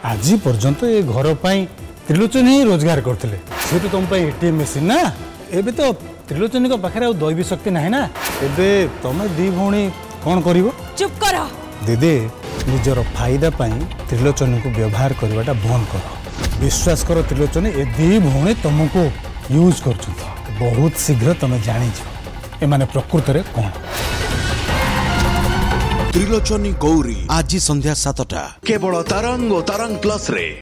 आज पर्यंत ये घर पर त्रिलोचन ही रोजगार करते सी तो तुम एटीएम मशीन ना एबे तो त्रिलोचन पाखे दैवी शक्ति ना ना एबे तुम दी भौणी कौन कर चुप कर दीदी निजर फायदा त्रिलोचन को व्यवहार करवाटा बंद कर विश्वास कर त्रिलोचन ए दी भौणी तुमको यूज कर बहुत शीघ्र तुम जानी एमाने प्रकृत रे कौन त्रिलोचनी गौरी आज संध्या 7टा केवल तरंग और तरंग प्लस रे।